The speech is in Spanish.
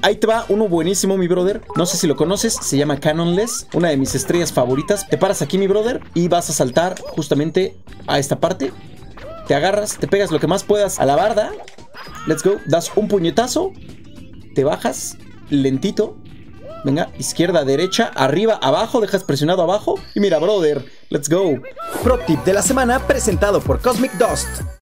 ahí te va uno buenísimo, mi brother. No sé si lo conoces, se llama Canonless, una de mis estrellas favoritas. Te paras aquí, mi brother, y vas a saltar justamente a esta parte. Te agarras, te pegas lo que más puedas a la barda. Let's go, das un puñetazo, te bajas lentito. Venga, izquierda, derecha, arriba, abajo, dejas presionado abajo. Y mira, brother, let's go. Pro tip de la semana presentado por Cosmic Dust.